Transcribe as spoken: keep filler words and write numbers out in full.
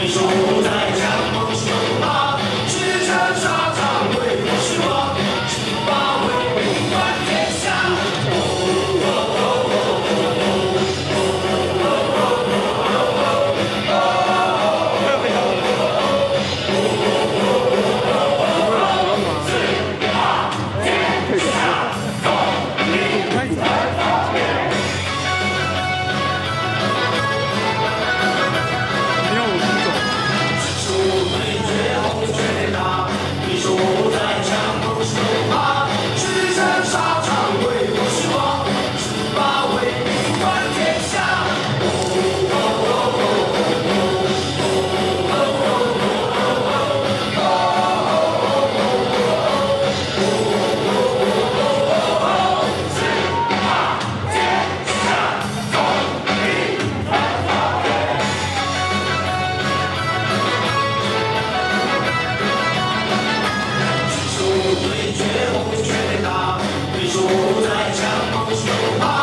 手不在枪口手把，驰骋沙场为国是王，十八为民管天下。对决，红军全打，对手不在枪口手把。